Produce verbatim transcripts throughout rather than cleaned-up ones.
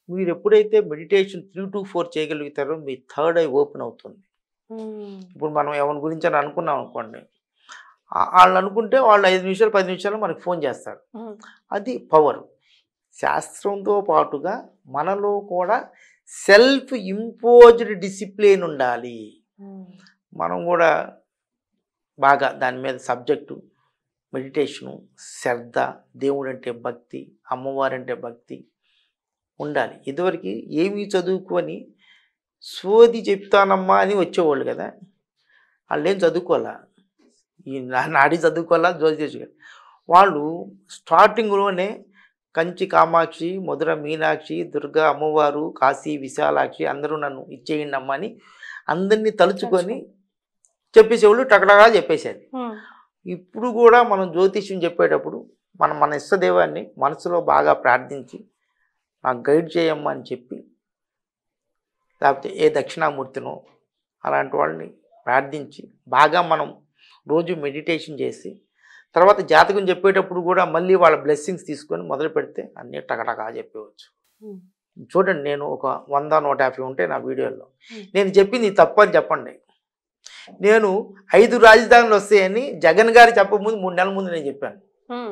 మీరు ఎప్పుడైతే meditation three to four చేయగలుగుతారో మీ థర్డ్ ఐ ఓపెన్ అవుతుంది. ఇప్పుడు మనం ఎవరి గురించి అని అనుకున్నాం అనుకోండి, వాళ్ళు అనుకుంటే వాళ్ళు ఐదు నిమిషాలు పది నిమిషాలు మనకు ఫోన్ చేస్తారు. అది పవర్. శాస్త్రంతో పాటుగా మనలో కూడా సెల్ఫ్ ఇంపోజ్డ్ డిసిప్లిన్ ఉండాలి. మనం కూడా బాగా దాని మీద సబ్జెక్టు, మెడిటేషను, శ్రద్ధ, దేవుడు అంటే భక్తి, అమ్మవారంటే భక్తి ఉండాలి. ఇదివరకు ఏమీ చదువుకొని సోది చెప్తానమ్మా అని వచ్చేవాళ్ళు కదా, వాళ్ళు ఏం చదువుకోవాలా, ఈ నాడి చదువుకోవాలా, జ్యోతిష్ వాళ్ళు స్టార్టింగ్లోనే కంచి కామాక్షి, మధుర మీనాక్షి, దుర్గా అమ్మవారు, కాశీ విశాలాక్షి అందరూ నన్ను ఇచ్చేయండి అమ్మ అని అందరినీ తలుచుకొని చెప్పేసేవాళ్ళు, టకటగా చెప్పేసేది. ఇప్పుడు కూడా మనం జ్యోతిష్యం చెప్పేటప్పుడు మనం మన ఇష్టదేవాన్ని మనసులో బాగా ప్రార్థించి నాకు గైడ్ చేయమ్మా అని చెప్పి, లేకపోతే ఏ దక్షిణామూర్తినో అలాంటి వాళ్ళని ప్రార్థించి బాగా మనం రోజు మెడిటేషన్ చేసి తర్వాత జాతకం చెప్పేటప్పుడు కూడా మళ్ళీ వాళ్ళ బ్లెస్సింగ్స్ తీసుకొని మొదలు పెడితే అన్నీ టకటకా చెప్పవచ్చు. చూడండి, నేను ఒక వంద నూట యాభై ఉంటాయి నా వీడియోలో. నేను చెప్పింది తప్పు అని చెప్పండి. నేను ఐదు రాజధానులు వస్తాయని జగన్ గారు చెప్పకముందు మూడు నెలల ముందు నేను చెప్పాను.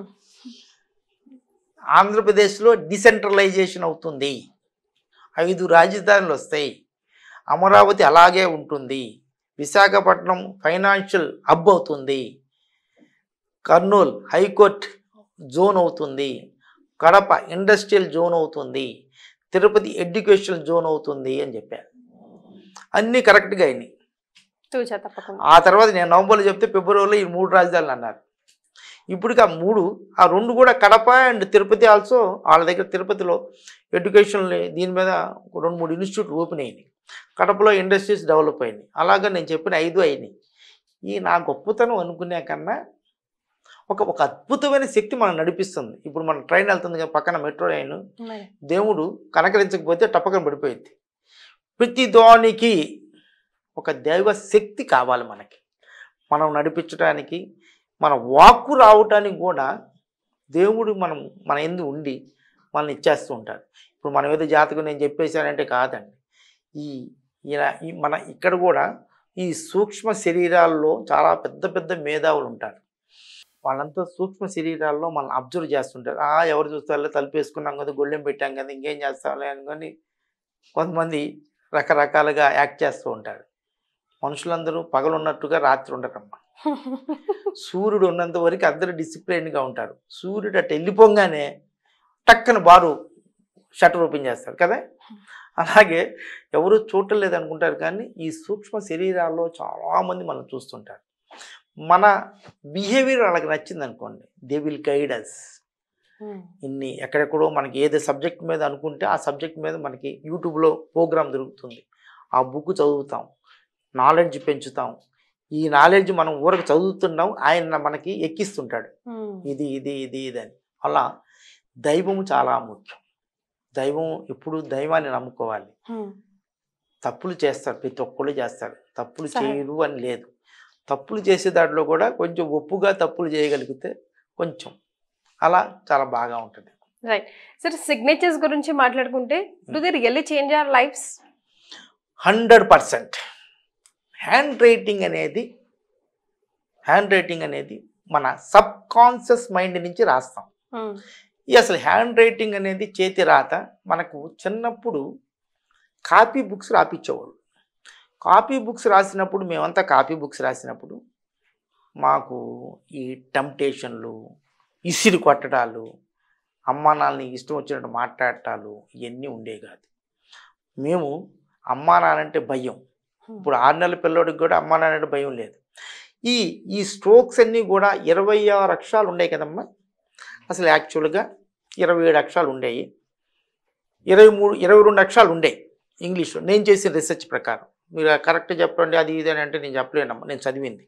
ఆంధ్రప్రదేశ్లో డిసెంట్రలైజేషన్ అవుతుంది, ఐదు రాజధానులు వస్తాయి, అమరావతి అలాగే ఉంటుంది, విశాఖపట్నం ఫైనాన్షియల్ హబ్ అవుతుంది, కర్నూలు హైకోర్టు జోన్ అవుతుంది, కడప ఇండస్ట్రియల్ జోన్ అవుతుంది, తిరుపతి ఎడ్యుకేషనల్ జోన్ అవుతుంది అని చెప్పాను. అన్నీ కరెక్ట్గా అయినాయి. ఆ తర్వాత నేను నవంబర్లో చెప్తే ఫిబ్రవరిలో ఈ మూడు రాజధానులు అన్నారు. ఇప్పటికి ఆ మూడు, ఆ రెండు కూడా కడప అండ్ తిరుపతి ఆల్సో వాళ్ళ దగ్గర తిరుపతిలో ఎడ్యుకేషన్ దీని మీద రెండు మూడు ఇన్స్టిట్యూట్లు ఓపెన్ అయినాయి, కడపలో ఇండస్ట్రీస్ డెవలప్ అయినాయి. అలాగా నేను చెప్పిన ఐదు అయినాయి. ఈ నా గొప్పతనం అనుకునే కన్నా ఒక ఒక అద్భుతమైన శక్తి మనం నడిపిస్తుంది. ఇప్పుడు మన ట్రైన్ వెళ్తుంది కదా పక్కన మెట్రో లైన్, దేవుడు కనకరించకపోతే టప్పకం పడిపోయింది. ప్రతి దానికి ఒక దైవ శక్తి కావాలి మనకి, మనం నడిపించడానికి, మన వాక్కు రావటానికి కూడా దేవుడు మనం మన ఎందు ఉండి మనల్ని ఇచ్చేస్తూ ఉంటాడు. ఇప్పుడు మనం ఏదో జాతకం నేను చెప్పేశానంటే కాదండి. ఈ ఇలా ఈ మన ఇక్కడ కూడా ఈ సూక్ష్మ శరీరాల్లో చాలా పెద్ద పెద్ద మేధావులు ఉంటారు. వాళ్ళంతా సూక్ష్మ శరీరాల్లో మనం అబ్జర్వ్ చేస్తుంటారు. ఆ ఎవరు చూస్తారో తలుపేసుకున్నాం కదా, గొళ్ళెం పెట్టాం కదా, ఇంకేం చేస్తాంలే అనుకొని కొంతమంది రకరకాలుగా యాక్ట్ చేస్తూ ఉంటారు. మనుషులందరూ పగలున్నట్టుగా రాత్రి ఉండరమ్మా. సూర్యుడు ఉన్నంత వరకు అందరూ డిసిప్లైన్గా ఉంటారు. సూర్యుడు అటు వెళ్ళిపోగానే టక్కన బారు షట్టర్ ఓపెన్ చేస్తారు కదా. అలాగే ఎవరు చూడటం లేదనుకుంటారు, కానీ ఈ సూక్ష్మ శరీరాల్లో చాలామంది మనం చూస్తుంటారు. మన బిహేవియర్ వాళ్ళకి నచ్చింది అనుకోండి, దే విల్ గైడ్ అస్. ఇన్ని ఎక్కడెక్కడో మనకి ఏదో సబ్జెక్ట్ మీద అనుకుంటే ఆ సబ్జెక్ట్ మీద మనకి యూట్యూబ్లో ప్రోగ్రామ్ దొరుకుతుంది, ఆ బుక్ చదువుతాం, నాలెడ్జ్ పెంచుతాం. ఈ నాలెడ్జ్ మనం ఊరకు చదువుతున్నాం, ఆయన మనకి ఎక్కిస్తుంటాడు ఇది ఇది ఇది ఇది అని. అలా దైవము చాలా ముఖ్యం. దైవం ఎప్పుడు దైవాన్ని నమ్ముకోవాలి. తప్పులు చేస్తారు, ప్రతి ఒక్కళ్ళు చేస్తారు, తప్పులు చేయరు అని లేదు. తప్పులు చేసే దాంట్లో కూడా కొంచెం ఒప్పుగా తప్పులు చేయగలిగితే కొంచెం అలా చాలా బాగా ఉంటుంది. రైట్ సార్, సిగ్నేచర్స్ గురించి మాట్లాడుకుంటే do they really change our lifes? Hundred percent. Hand writing అనేది హ్యాండ్ రైటింగ్ అనేది మన సబ్ కాన్షియస్ మైండ్ నుంచి రాస్తాం. ఈ అసలు హ్యాండ్ రైటింగ్ అనేది చేతి రాత మనకు చిన్నప్పుడు కాపీ బుక్స్ రాపిచ్చేవాళ్ళు. కాపీ బుక్స్ రాసినప్పుడు మేమంతా కాపీ బుక్స్ రాసినప్పుడు మాకు ఈ టెంప్టేషన్లు, ఇసిరి కొట్టడాలు, అమ్మా నాన్నని ఇష్టం వచ్చినట్టు మాట్లాడటాలు ఇవన్నీ ఉండేవి కాదు. మేము అమ్మా నాన్నంటే భయం. ఇప్పుడు ఆరు నెలల పిల్లోడికి కూడా అమ్మా నాన్నంటే భయం లేదు. ఈ ఈ స్ట్రోక్స్ అన్నీ కూడా ఇరవై ఆరు అక్షరాలు ఉన్నాయి కదమ్మా. అసలు యాక్చువల్గా ఇరవై ఏడు అక్షరాలు ఉండేవి, ఇరవై మూడు ఇరవై రెండు అక్షరాలు ఉండేవి ఇంగ్లీష్లో నేను చేసిన రీసెర్చ్ ప్రకారం. మీరు కరెక్ట్ చెప్పండి అది ఇది అని అంటే నేను చెప్పలేనమ్మా, నేను చదివింది.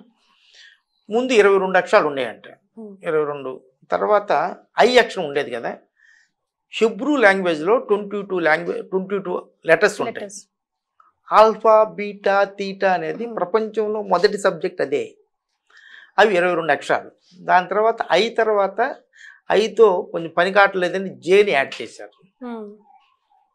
ముందు ఇరవై రెండు అక్షరాలు ఉండేయంట, ఇరవై రెండు తర్వాత ఐ అక్షరం ఉండేది కదా. హిబ్రూ లాంగ్వేజ్లో twenty two language twenty two letters ఉంటాయి. ఆల్ఫా బీటా తీటా అనేది ప్రపంచంలో మొదటి సబ్జెక్ట్ అదే. అవి ఇరవై రెండు అక్షరాలు. దాని తర్వాత ఐ తర్వాత ఐతో కొంచెం పని కావట్లేదని జేని యాడ్ చేశారు.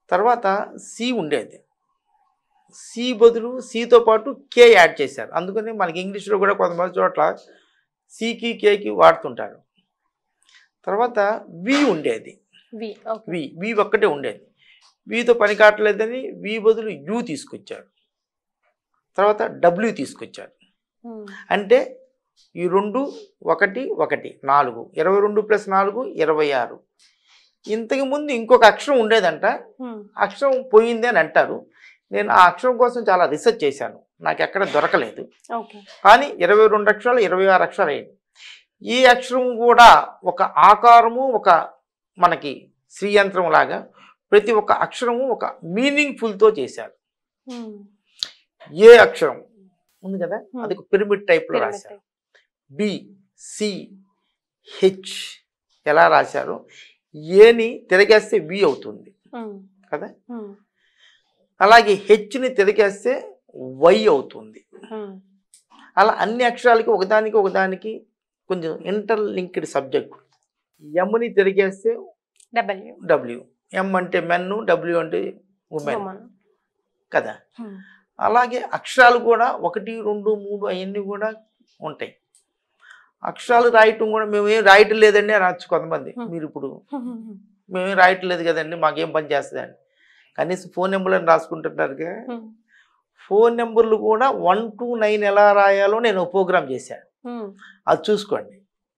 తర్వాత సి ఉండేది, సి బదులు సితో పాటు కే యాడ్ చేశారు. అందుకని మనకి ఇంగ్లీష్లో కూడా కొంతమంది చోట్ల సికి కేకి వాడుతుంటారు. తర్వాత వి ఉండేది, వి వి ఒక్కటే ఉండేది. వితో పని కావట్లేదని వి బదులు యూ తీసుకొచ్చారు. తర్వాత డబ్ల్యూ తీసుకొచ్చారు. అంటే ఈ రెండు ఒకటి ఒకటి నాలుగు, ఇరవై రెండు ప్లస్ నాలుగు ఇరవై ఆరు. ఇంతకు ముందు ఇంకొక అక్షరం ఉండేదంట, అక్షరం పోయింది అని అంటారు. నేను ఆ అక్షరం కోసం చాలా రీసెర్చ్ చేశాను, నాకు ఎక్కడ దొరకలేదు. కానీ ఇరవై రెండు అక్షరాలు ఇరవై ఆరు అక్షరాలు అయ్యింది. ఈ అక్షరం కూడా ఒక ఆకారము, ఒక మనకి శ్రీయంత్రం లాగా ప్రతి ఒక్క అక్షరము ఒక మీనింగ్ఫుల్తో చేశారు. ఏ అక్షరం ఉంది కదా, అది పిరమిడ్ టైప్లో రాశారు. బి సి హెచ్ ఎలా రాశారు, ఏని తిరగేస్తే వి అవుతుంది కదా, అలాగే హెచ్ని తిరగేస్తే వై అవుతుంది. అలా అన్ని అక్షరాలకి ఒకదానికి ఒకదానికి కొంచెం ఇంటర్ లింక్డ్ సబ్జెక్ట్. ఎమ్ని తిరిగేస్తే డబ్ల్యూ డబ్ల్యూ, ఎం అంటే మెన్, డబ్ల్యూ అంటే ఉమెన్ కదా. అలాగే అక్షరాలు కూడా ఒకటి రెండు మూడు అవన్నీ కూడా ఉంటాయి. అక్షరాలు రాయటం కూడా మేమేం రాయటం లేదండి అనొచ్చు కొంతమంది. మీరు ఇప్పుడు మేమేం రాయటం లేదు కదండి, మాకేం పని చేస్తుందండి, కనీసం ఫోన్ నెంబర్లను రాసుకుంటున్నారు. ఫోన్ నెంబర్లు కూడా వన్ టు నైన్ ఎలా రాయాలో నేను ప్రోగ్రామ్ చేశాను, అది చూసుకోండి.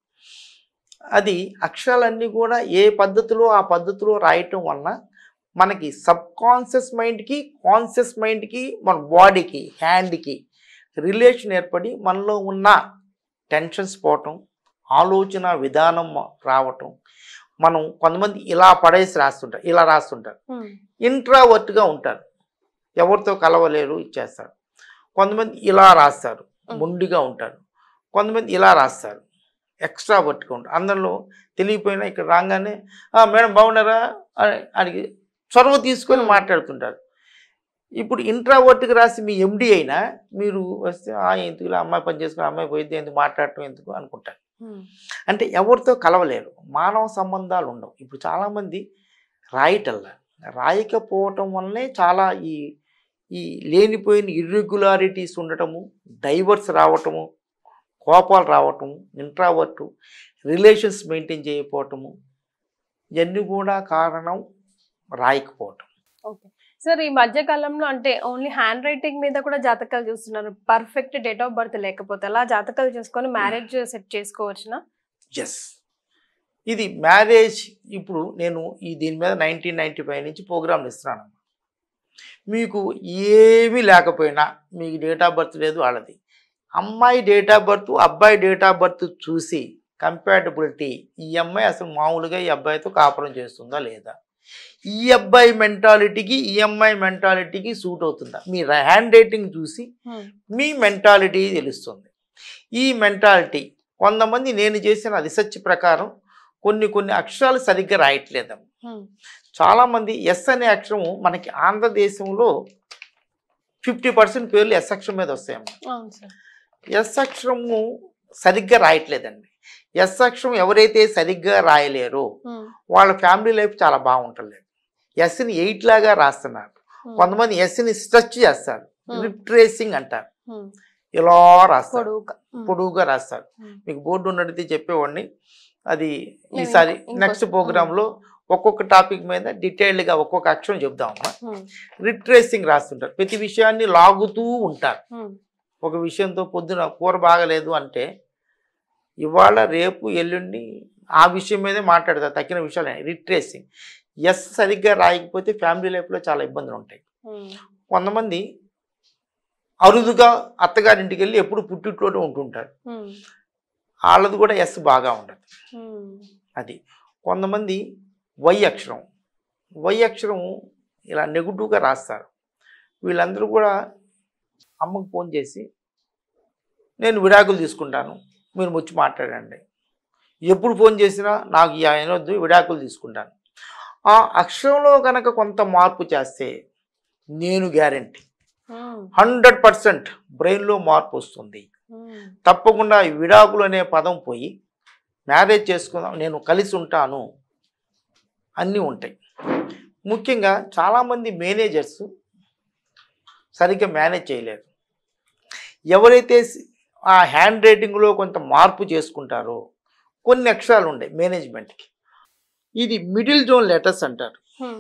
అది అక్షరాలన్నీ కూడా ఏ పద్ధతిలో ఆ పద్ధతిలో రాయటం వలన మనకి సబ్ కాన్షియస్ మైండ్కి, కాన్షియస్ మైండ్కి, మన బాడీకి, హ్యాండ్కి రిలేషన్ ఏర్పడి మనలో ఉన్న టెన్షన్స్ పోవటం, ఆలోచన విధానం రావటం. మనం కొంతమంది ఇలా పడేసి రాస్తుంటారు, ఇలా రాస్తుంటారు, ఇంట్రావర్ట్గా ఉంటారు, ఎవరితో కలవలేరు, ఇచ్చేస్తారు. కొంతమంది ఇలా రాస్తారు, మొండిగా ఉంటారు. కొంతమంది ఇలా రాస్తారు, ఎక్స్ట్రావర్ట్గా ఉంటారు. అందరిలో తెలియపోయినా ఇక్కడ రాగానే మేడం బాగున్నారా అని అడిగి చొరవ తీసుకొని మాట్లాడుతుంటారు. ఇప్పుడు ఇంట్రావర్ట్కి రాసి మీ ఎండి అయినా మీరు వస్తే ఎందుకు అమ్మాయి పని చేసుకుని అమ్మాయి పోయిద్ది, ఎందుకు మాట్లాడటం ఎందుకు అనుకుంటారు. అంటే ఎవరితో కలవలేరు, మానవ సంబంధాలు ఉండవు. ఇప్పుడు చాలామంది రాయటల్లా, రాయకపోవటం వల్లనే చాలా ఈ ఈ లేనిపోయిన ఇర్రెగ్యులారిటీస్ ఉండటము, డైవర్స్ రావటము, కోపాలు రావటము, ఇంట్రావర్టు, రిలేషన్స్ మెయింటైన్ చేయకపోవటము, ఇవన్నీ కూడా కారణం రాయకపోవటం. ఓకే సార్, ఈ మధ్య కాలంలో అంటే ఓన్లీ హ్యాండ్ రైటింగ్ మీద కూడా జాతకాలు చూస్తున్నారు. పర్ఫెక్ట్ డేట్ ఆఫ్ బర్త్ లేకపోతే అలా జాతకాలు చేసుకొని మ్యారేజ్ సెట్ చేసుకోవచ్చునా? ఎస్, ఇది మ్యారేజ్. ఇప్పుడు నేను ఈ దీని మీద నైన్టీన్ నైన్టీ ఫైవ్ నుంచి ప్రోగ్రాంలు ఇస్తున్నాను. మీకు ఏమీ లేకపోయినా, మీకు డేట్ ఆఫ్ బర్త్ లేదు వాళ్ళది, అమ్మాయి డేట్ ఆఫ్ బర్త్ అబ్బాయి డేట్ ఆఫ్ బర్త్ చూసి కంపాటబిలిటీ, ఈ అమ్మాయి అసలు మామూలుగా ఈ అబ్బాయితో కాపురం చేస్తుందా లేదా, ఈ అబ్బాయి మెంటాలిటీకి ఈ అమ్మాయి మెంటాలిటీకి సూట్ అవుతుందా, మీ హ్యాండ్ రైటింగ్ చూసి మీ మెంటాలిటీ తెలుస్తుంది. ఈ మెంటాలిటీ కొంతమంది నేను చేసిన రీసెర్చ్ ప్రకారం కొన్ని కొన్ని అక్షరాలు సరిగ్గా రాయట్లేదమ్మ. చాలామంది ఎస్ అనే అక్షరం మనకి ఆంధ్రదేశంలో ఫిఫ్టీ పర్సెంట్ పేర్లు ఎస్ అక్షరం మీద వస్తాయమ్మా. ఎస్ అక్షరము సరిగ్గా రాయట్లేదండి. ఎస్ అక్షరం ఎవరైతే సరిగ్గా రాయలేరో వాళ్ళ ఫ్యామిలీ లైఫ్ చాలా బాగుంటలేదు. ఎస్ని ఎయిట్ లాగా రాస్తున్నారు. కొంతమంది ఎస్ని స్ట్రెచ్ చేస్తారు, రిట్రేసింగ్ అంటారు, ఇలా రాస్తారు, పొడువుగా రాస్తారు. మీకు బోర్డు ఉన్నట్టు చెప్పేవాడిని, అది ఈసారి నెక్స్ట్ ప్రోగ్రాంలో ఒక్కొక్క టాపిక్ మీద డీటెయిల్డ్గా ఒక్కొక్క అక్షరం చెప్దామమ్మా. రిట్రేసింగ్ రాస్తుంటారు, ప్రతి విషయాన్ని లాగుతూ ఉంటారు. ఒక విషయంతో పొద్దున కూర బాగలేదు అంటే ఇవాళ రేపు ఎల్లుండి ఆ విషయం మీదే మాట్లాడతారు, తక్కిన విషయాలు. రిట్రేసింగ్. ఎస్ సరిగ్గా రాయకపోతే ఫ్యామిలీ లైఫ్లో చాలా ఇబ్బందులు ఉంటాయి. కొంతమంది అరుదుగా అత్తగారింటికి వెళ్ళి ఎప్పుడు పుట్టింట్లోనే ఉంటుంటారు, వాళ్ళది కూడా ఎస్ బాగా ఉండదు. అది కొంతమంది వై అక్షరం, వై అక్షరం ఇలా నెగిటివ్గా రాస్తారు. వీళ్ళందరూ కూడా అమ్మకు ఫోన్ చేసి నేను విడాకులు తీసుకుంటాను, మీరు వచ్చి మాట్లాడండి, ఎప్పుడు ఫోన్ చేసినా నాకు అయినొద్దు, విడాకులు తీసుకుంటాను. ఆ అక్షరంలో కనుక కొంత మార్పు చేస్తే నేను గ్యారంటీ హండ్రెడ్ పర్సెంట్ బ్రెయిన్లో మార్పు వస్తుంది. తప్పకుండా విడాకులు అనే పదం పోయి మ్యారేజ్ చేసుకుందాం, నేను కలిసి ఉంటాను, అన్నీ ఉంటాయి. ముఖ్యంగా చాలామంది మేనేజర్స్ సరిగ్గా మేనేజ్ చేయలేరు. ఎవరైతే ఆ హ్యాండ్ రైటింగ్లో కొంత మార్పు చేసుకుంటారో కొన్ని అక్షరాలు ఉంటాయి మేనేజ్మెంట్కి. ఇది మిడిల్ జోన్ లెటర్స్ అంటారు.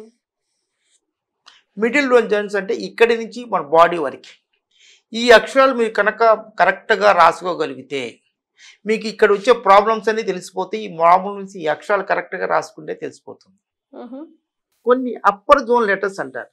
మిడిల్ జోన్ జోన్స్ అంటే ఇక్కడి నుంచి మన బాడీ వరకు ఈ అక్షరాలు మీరు కనుక కరెక్ట్గా రాసుకోగలిగితే మీకు ఇక్కడ వచ్చే ప్రాబ్లమ్స్ అన్నీ తెలిసిపోతాయి. ఈ ప్రాబ్లమ్స్ ఈ అక్షరాలు కరెక్ట్గా రాసుకుంటే తెలిసిపోతుంది. కొన్ని అప్పర్ జోన్ లెటర్స్ అంటారు.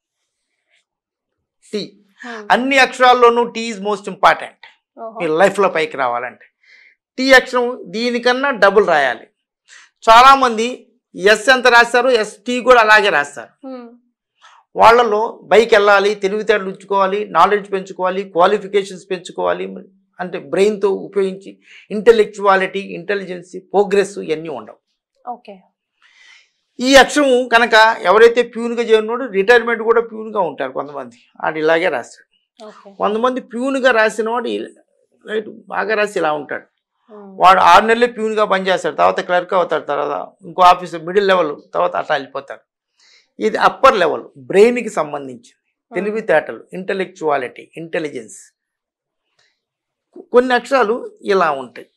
టీ అన్ని అక్షరాల్లోనూ టీ ఈజ్ మోస్ట్ ఇంపార్టెంట్ మీ లైఫ్లో పైకి రావాలంటే. టీ అక్షరం దీనికన్నా డబుల్ రాయాలి. చాలామంది ఎస్ ఎంత రాస్తారు, ఎస్ టీ కూడా అలాగే రాస్తారు. వాళ్ళలో బైక్ వెళ్ళాలి, తెలివితేటలు ఉంచుకోవాలి, నాలెడ్జ్ పెంచుకోవాలి, క్వాలిఫికేషన్స్ పెంచుకోవాలి, అంటే బ్రెయిన్తో ఉపయోగించి ఇంటెలెక్చువాలిటీ, ఇంటెలిజెన్సీ, ప్రోగ్రెస్ ఇవన్నీ ఉండవు. ఓకే. ఈ అక్షరం కనుక ఎవరైతే ప్యూన్గా చేయనున్నాడో రిటైర్మెంట్ కూడా ప్యూన్గా ఉంటారు కొంతమంది. వాడు ఇలాగే రాస్తాడు. కొంతమంది ప్యూన్గా రాసిన వాడు రైట్ బాగా రాసి ఇలా ఉంటాడు. వాడు ఆరు నెలలే ప్యూన్గా పనిచేస్తాడు, తర్వాత క్లర్క్ అవుతాడు, తర్వాత ఇంకో ఆఫీసర్ మిడిల్ లెవెల్, తర్వాత అట్లా వెళ్ళిపోతాడు. ఇది అప్పర్ లెవెల్ బ్రెయిన్కి సంబంధించింది. తెలివితేటలు, ఇంటెలెక్చువాలిటీ, ఇంటెలిజెన్స్. కొన్ని అక్షరాలు ఇలా ఉంటాయి.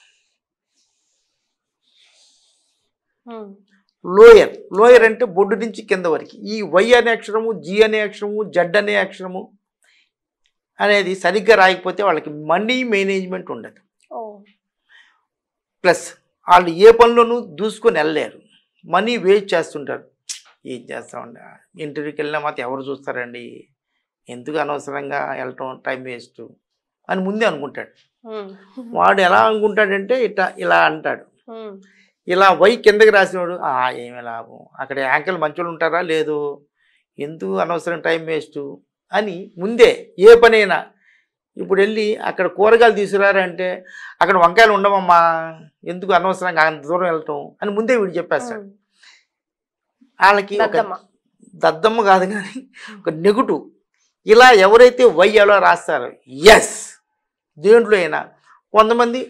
లోయర్ లోయర్ అంటే బొడ్డు నుంచి కింద వరకు. ఈ వై అనే అక్షరము, జి అనే అక్షరము, జడ్ అనే అక్షరము అనేది సరిగ్గా రాయకపోతే వాళ్ళకి మనీ మేనేజ్మెంట్ ఉండదు. ప్లస్ వాళ్ళు ఏ పనిలోనూ దూసుకొని వెళ్ళలేరు, మనీ వేస్ట్ చేస్తుంటారు. ఏం చేస్తామండి, ఇంటర్వ్యూకి వెళ్ళినా మాత్రం ఎవరు చూస్తారండి, ఎందుకు అనవసరంగా వెళ్ళటం, టైం వేస్ట్ అని ముందే అనుకుంటాడు. వాడు ఎలా అనుకుంటాడంటే ఇట్లా ఇలా అంటాడు. ఇలా వై కిందకి రాసినవాడు ఏమి లాభం, అక్కడ యాంకల్ మంచోళ్ళు ఉంటారా లేదు, ఎందుకు అనవసరం టైం వేస్ట్ అని ముందే ఏ పనైనా. ఇప్పుడు వెళ్ళి అక్కడ కూరగాయలు తీసుకురారంటే అక్కడ వంకాయలు ఉండవమ్మా, ఎందుకు అనవసరంగా అంత దూరం వెళ్ళటం అని ముందే వీడు చెప్పేస్తాడు. వాళ్ళకి ఒక దద్దమ్మ కాదు కానీ ఒక నెగటివ్. ఇలా ఎవరైతే వై ఎలా రాస్తారో ఎస్ దేంట్లో అయినా. కొంతమంది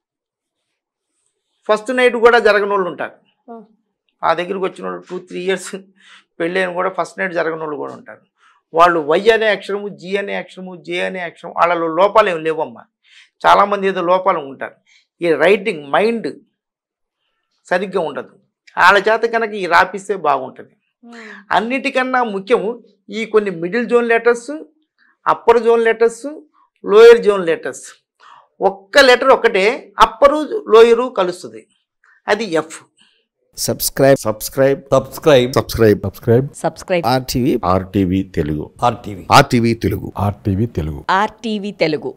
ఫస్ట్ నైట్ కూడా జరగని వాళ్ళు ఉంటారు. ఆ దగ్గరికి వచ్చిన వాళ్ళు టూ త్రీ ఇయర్స్ పెళ్ళైన కూడా ఫస్ట్ నైట్ జరగని వాళ్ళు కూడా ఉంటారు. వాళ్ళు వై అనే అక్షరము, జి అనే అక్షరము, జే అనే అక్షరం వాళ్ళలో లోపాలు ఏమి లేవమ్మా. చాలామంది ఏదో లోపాలు ఉంటారు. ఈ రైటింగ్ మైండ్ సరిగ్గా ఉండదు. వాళ్ళ చేత కనుక ఈ రాపిస్తే బాగుంటుంది. అన్నిటికన్నా ముఖ్యము ఈ కొన్ని middle zone letters, upper zone letters, lower zone letters. ఒక్క లెటర్ ఒకటే అప్పరు లోయరు కలుస్తుంది, అది F. Subscribe subscribe subscribe subscribe subscribe subscribe RTV RTV Telugu RTV RTV Telugu RTV Telugu RTV Telugu